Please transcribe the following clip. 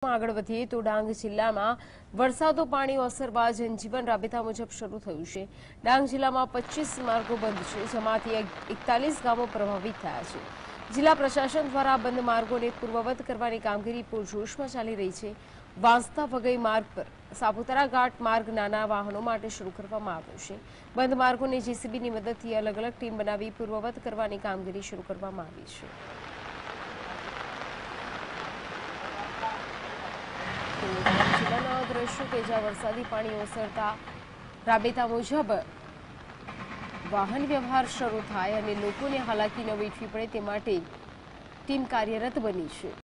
આગળ વધીએ તો ડાંગ જિલ્લામાં વરસાદનું પાણી ઓસરવા જનજીવન રાબેતા મુજબ શરૂ થયું છે। ડાંગ જિલ્લામાં 25 માર્ગો બંધ છે, જેમાંથી 41 ગામો પ્રભાવિત થયા છે। જિલ્લા પ્રશાસન દ્વારા બંધ માર્ગોને પૂર્વવત કરવાની કામગીરી પૂરજોશમાં ચાલી રહી છે। વાંસદા વઘઈ માર્ગ પર સાપુતારા ઘાટ માર્ગ નાના વાહનો માટે શરૂ કરવામાં આવ્યો છે। બંધ માર્ગોને જેસીબીની મદદથી અલગ અલગ ટીમ બનાવી પૂર્વવત કરવાની કામગીરી શરૂ કરવામાં આવી છે। જિલ્લાના દ્રશ્યો કે જ્યાં વરસાદી પાણી ઓસરતા રાબેતા મુજબ વાહન વ્યવહાર શરૂ થાય અને લોકોને હાલાકી ન વેઠવી પડે તે માટે ટીમ કાર્યરત બની છે।